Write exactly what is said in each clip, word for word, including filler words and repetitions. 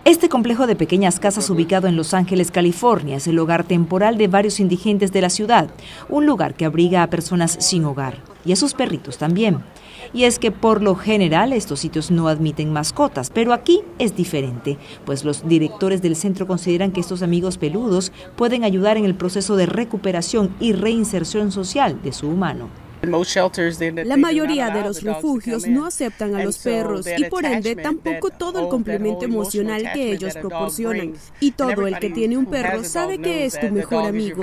Este complejo de pequeñas casas ubicado en Los Ángeles, California, es el hogar temporal de varios indigentes de la ciudad, un lugar que abriga a personas sin hogar y a sus perritos también. Y es que por lo general estos sitios no admiten mascotas, pero aquí es diferente, pues los directores del centro consideran que estos amigos peludos pueden ayudar en el proceso de recuperación y reinserción social de su humano. La mayoría de los refugios no aceptan a los perros y por ende tampoco todo el complemento emocional que ellos proporcionan. Y todo el que tiene un perro sabe que es tu mejor amigo.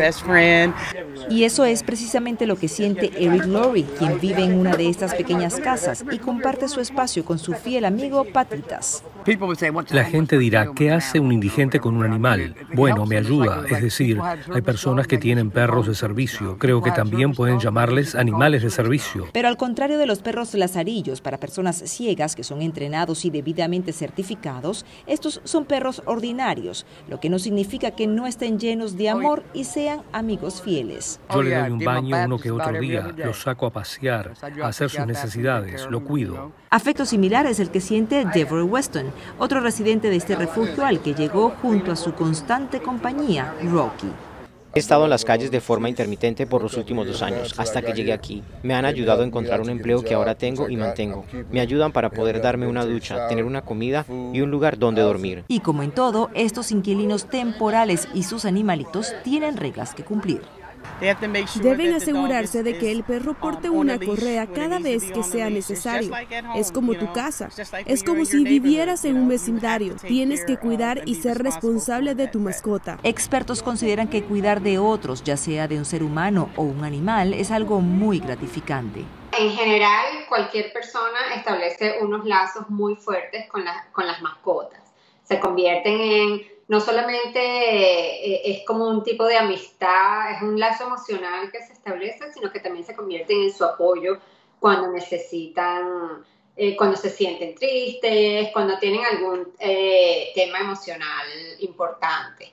Y eso es precisamente lo que siente Eric Lowry, quien vive en una de estas pequeñas casas y comparte su espacio con su fiel amigo Patitas. La gente dirá, ¿qué hace un indigente con un animal? Bueno, me ayuda, es decir, hay personas que tienen perros de servicio. Creo que también pueden llamarles animales de servicio. Pero al contrario de los perros lazarillos para personas ciegas que son entrenados y debidamente certificados, estos son perros ordinarios, lo que no significa que no estén llenos de amor y sean amigos fieles. Yo le doy un baño uno que otro día, lo saco a pasear, a hacer sus necesidades, lo cuido. Afecto similar es el que siente Deborah Weston, otro residente de este refugio al que llegó junto a su constante compañía, Rocky. He estado en las calles de forma intermitente por los últimos dos años, hasta que llegué aquí. Me han ayudado a encontrar un empleo que ahora tengo y mantengo. Me ayudan para poder darme una ducha, tener una comida y un lugar donde dormir. Y como en todo, estos inquilinos temporales y sus animalitos tienen reglas que cumplir. Deben asegurarse de que el perro porte una correa cada vez que sea necesario. Es como tu casa. Es como si vivieras en un vecindario. Tienes que cuidar y ser responsable de tu mascota. Expertos consideran que cuidar de otros, ya sea de un ser humano o un animal, es algo muy gratificante. En general, cualquier persona establece unos lazos muy fuertes con, la, con las mascotas. Se convierten en, no solamente eh, es como un tipo de amistad, es un lazo emocional que se establece, sino que también se convierten en su apoyo cuando necesitan, eh, cuando se sienten tristes, cuando tienen algún eh, tema emocional importante.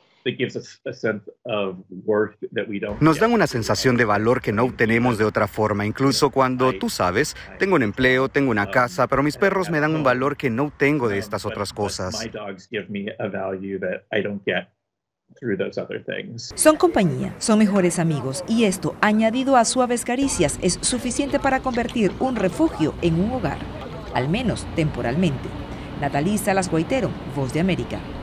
Nos dan una sensación de valor que no obtenemos de otra forma, incluso cuando, tú sabes, tengo un empleo, tengo una casa, pero mis perros me dan un valor que no obtengo de estas otras cosas. Son compañía, son mejores amigos y esto, añadido a suaves caricias, es suficiente para convertir un refugio en un hogar, al menos temporalmente. Nathalie Salas Guaitero, Voz de América.